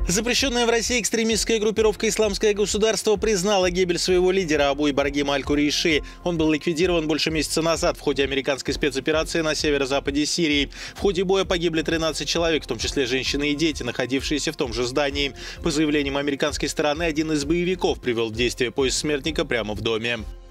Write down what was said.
Запрещенная в России экстремистская группировка «Исламское государство» признала гибель своего лидера Абу Ибрагима аль-Курейши. Он был ликвидирован больше месяца назад в ходе американской спецоперации на северо-западе Сирии. В ходе боя погибли 13 человек, в том числе женщины и дети, находившиеся в том же здании. По заявлениям американской стороны, один из боевиков привел в действие пояс смертника прямо в доме.